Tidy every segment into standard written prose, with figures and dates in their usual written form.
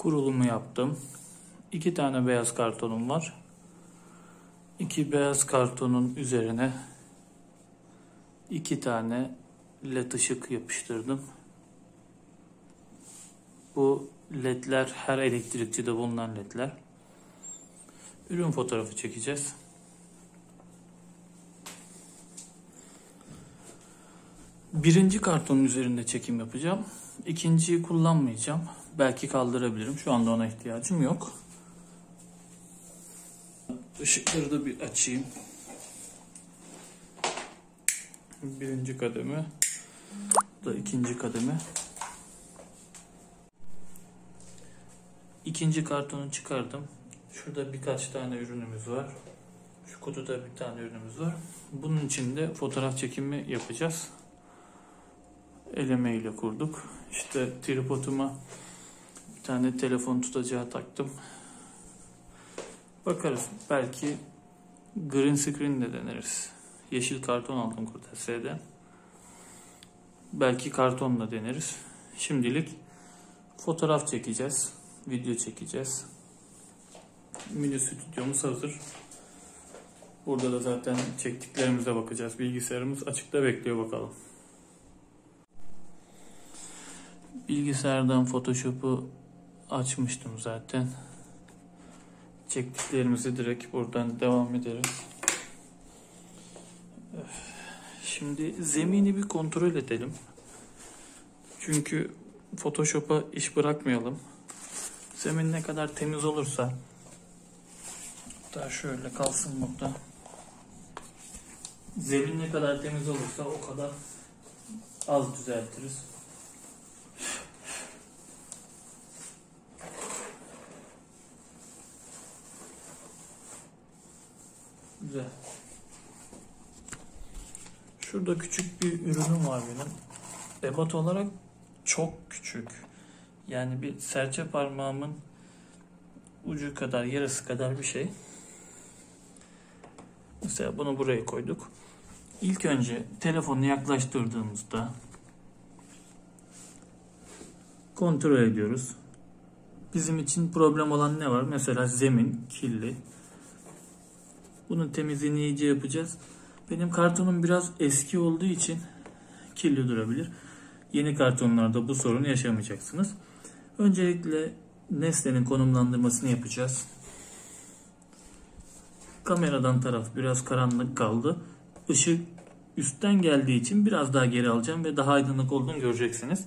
Kurulumu yaptım. 2 tane beyaz kartonum var. 2 beyaz kartonun üzerine 2 tane led ışık yapıştırdım. Bu ledler her elektrikçide bulunan ledler. Ürün fotoğrafı çekeceğiz. Birinci kartonun üzerinde çekim yapacağım. İkinciyi kullanmayacağım. Belki kaldırabilirim. Şu anda ona ihtiyacım yok. Işıkları da bir açayım. Birinci kademe. Bu da ikinci kademe. İkinci kartonu çıkardım. Şurada birkaç tane ürünümüz var. Şu kutuda bir tane ürünümüz var. Bunun için de fotoğraf çekimi yapacağız. Eleme ile kurduk. İşte tripoduma bir tane telefon tutacağı taktım. Bakarız. Belki green screen de deneriz. Yeşil karton aldım Kurtelse'den. Belki kartonla deneriz. Şimdilik fotoğraf çekeceğiz. Video çekeceğiz. Mini stüdyomuz hazır. Burada da zaten çektiklerimize bakacağız. Bilgisayarımız açıkta bekliyor, bakalım. Bilgisayardan Photoshop'u açmıştım zaten. Çektiklerimizi direkt buradan devam ederiz. Şimdi zemini bir kontrol edelim. Çünkü Photoshop'a iş bırakmayalım. Zemin ne kadar temiz olursa, hatta şöyle kalsın burada. Zemin ne kadar temiz olursa o kadar az düzeltiriz. Güzel. Şurada küçük bir ürünüm var benim. Ebat olarak çok küçük. Yani bir serçe parmağımın ucu kadar, yarısı kadar bir şey. Mesela bunu buraya koyduk. İlk önce telefonu yaklaştırdığımızda kontrol ediyoruz. Bizim için problem olan ne var? Mesela zemin kirli. Bunun temizliğini iyice yapacağız. Benim kartonum biraz eski olduğu için kirli durabilir. Yeni kartonlarda bu sorunu yaşamayacaksınız. Öncelikle nesnenin konumlandırmasını yapacağız. Kameradan taraf biraz karanlık kaldı. Işık üstten geldiği için biraz daha geri alacağım ve daha aydınlık olduğunu göreceksiniz.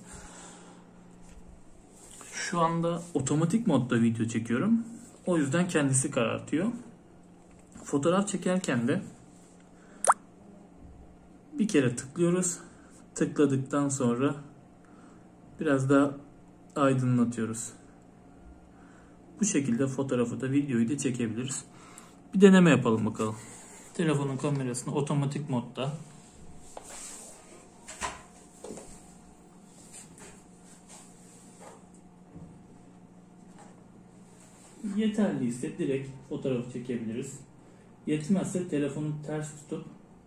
Şu anda otomatik modda video çekiyorum. O yüzden kendisi karartıyor. Fotoğraf çekerken de bir kere tıklıyoruz. Tıkladıktan sonra biraz daha aydınlatıyoruz. Bu şekilde fotoğrafı da videoyu da çekebiliriz. Bir deneme yapalım bakalım. Telefonun kamerasını otomatik modda. Yeterliyse direkt fotoğraf çekebiliriz. Yetmezse telefonu ters tutup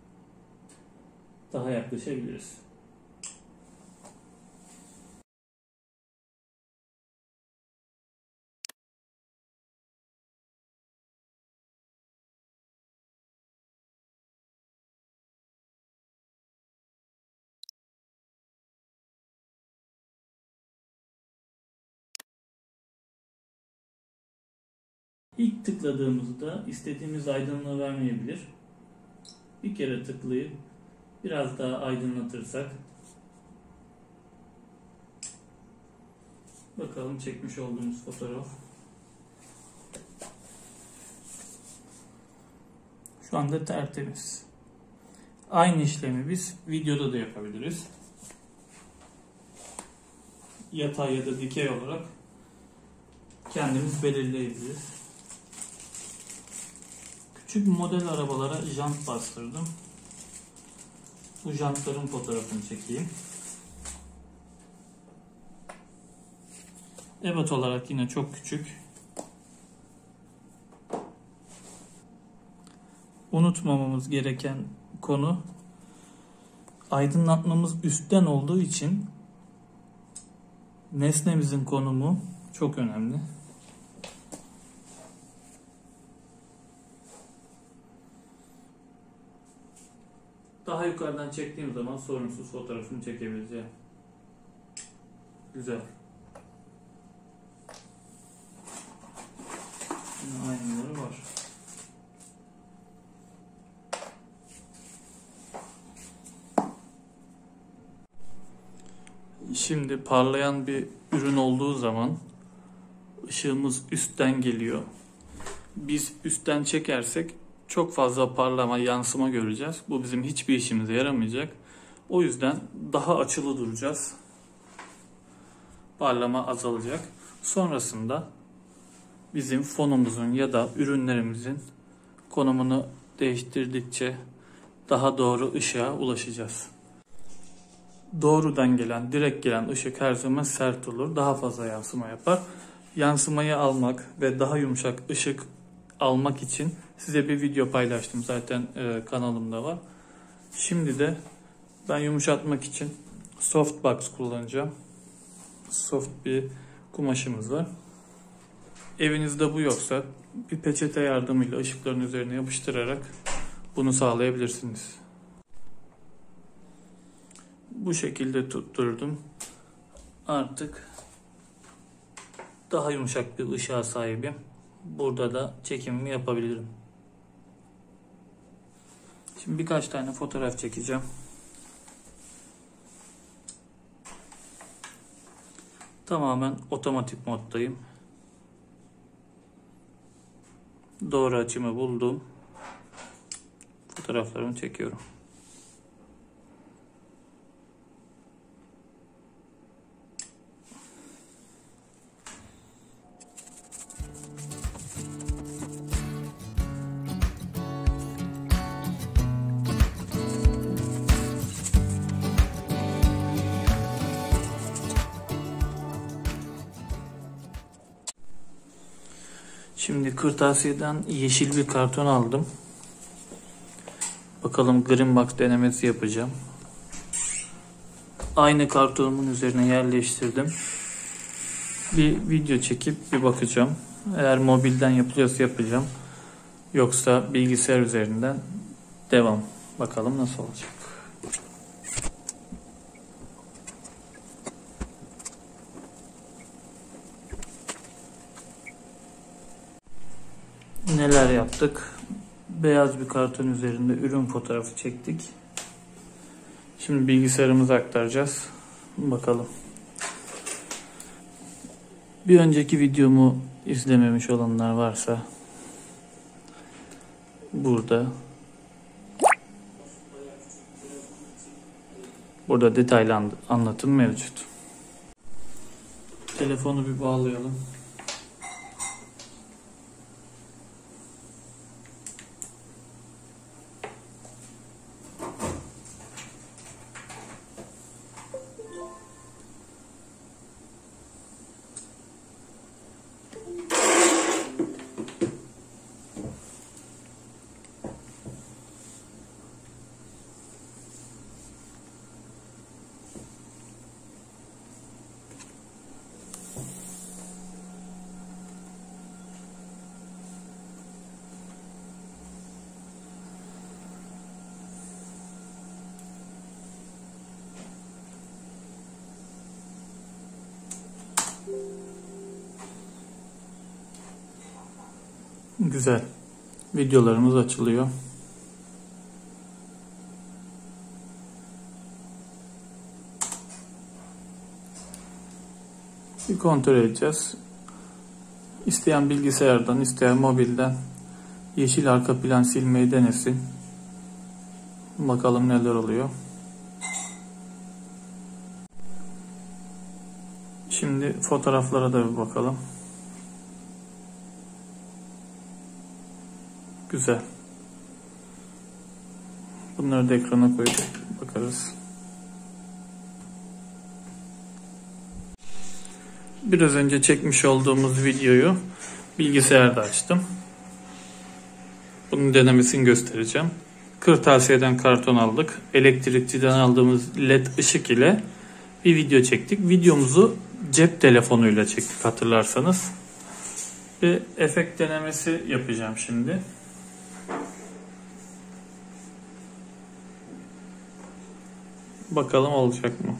daha yaklaşabiliriz. İlk tıkladığımızda istediğimiz aydınlığı vermeyebilir. Bir kere tıklayıp biraz daha aydınlatırsak bakalım çekmiş olduğumuz fotoğraf. Şu anda tertemiz. Aynı işlemi biz videoda da yapabiliriz. Yatay ya da dikey olarak kendimiz belirleyebiliriz. Küçük model arabalara jant bastırdım. Bu jantların fotoğrafını çekeyim. Ebat olarak yine çok küçük. Unutmamamız gereken konu, aydınlatmamız üstten olduğu için nesnemizin konumu çok önemli. Daha yukarıdan çektiğim zaman sorunsuz fotoğrafını çekebileceğim. Güzel. Yine aynıları var. Şimdi parlayan bir ürün olduğu zaman ışığımız üstten geliyor. Biz üstten çekersek çok fazla parlama, yansıma göreceğiz. Bu bizim hiçbir işimize yaramayacak. O yüzden daha açılı duracağız. Parlama azalacak. Sonrasında bizim fonumuzun ya da ürünlerimizin konumunu değiştirdikçe daha doğru ışığa ulaşacağız. Doğrudan gelen, direkt gelen ışık her zaman sert olur. Daha fazla yansıma yapar. Yansımayı almak ve daha yumuşak ışık almak için size bir video paylaştım. Zaten kanalımda var. Şimdi de ben yumuşatmak için softbox kullanacağım. Soft bir kumaşımız var. Evinizde bu yoksa bir peçete yardımıyla ışıkların üzerine yapıştırarak bunu sağlayabilirsiniz. Bu şekilde tutturdum. Artık daha yumuşak bir ışığa sahibim. Burada da çekimimi yapabilirim. Şimdi birkaç tane fotoğraf çekeceğim. Tamamen otomatik moddayım. Doğru açımı buldum. Fotoğraflarımı çekiyorum. Şimdi kırtasiyeden yeşil bir karton aldım. Bakalım Green Box denemesi yapacağım. Aynı kartonumun üzerine yerleştirdim. Bir video çekip bir bakacağım. Eğer mobilden yapılıyorsa yapacağım. Yoksa bilgisayar üzerinden devam. Bakalım nasıl olacak. Neler yaptık? Beyaz bir karton üzerinde ürün fotoğrafı çektik. Şimdi bilgisayarımıza aktaracağız. Bakalım. Bir önceki videomu izlememiş olanlar varsa burada detaylı anlatım mevcut. Telefonu bir bağlayalım. Güzel. Videolarımız açılıyor. Bir kontrol edeceğiz. İsteyen bilgisayardan, isteyen mobilden yeşil arka plan silmeyi denesin. Bakalım neler oluyor. Şimdi fotoğraflara da bir bakalım. Güzel. Bunları da ekrana koyup bakarız. Biraz önce çekmiş olduğumuz videoyu bilgisayarda açtım. Bunun denemesini göstereceğim. Kırtasiyeden karton aldık. Elektrikçiden aldığımız led ışık ile bir video çektik. Videomuzu cep telefonuyla çektik hatırlarsanız. Bir efekt denemesi yapacağım şimdi. Bakalım olacak mı?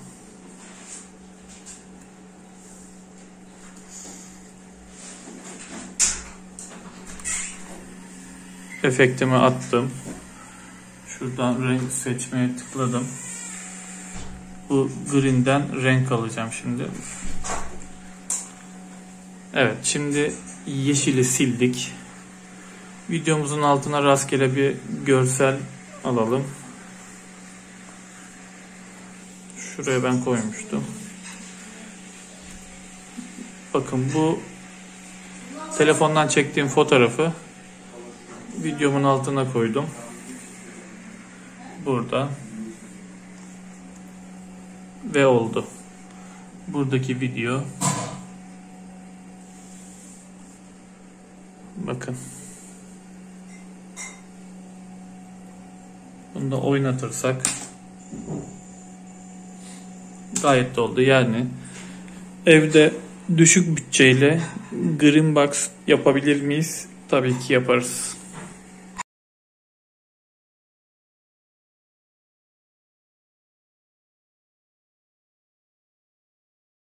Efektimi attım. Şuradan renk seçmeye tıkladım. Bu green'den renk alacağım şimdi. Evet, şimdi yeşili sildik. Videomuzun altına rastgele bir görsel alalım. Şuraya ben koymuştum. Bakın bu telefondan çektiğim fotoğrafı videomun altına koydum. Burada. Ve oldu. Buradaki video. Bakın. Bunu da oynatırsak gayet de oldu. Yani evde düşük bütçeyle Green Box yapabilir miyiz? Tabii ki yaparız.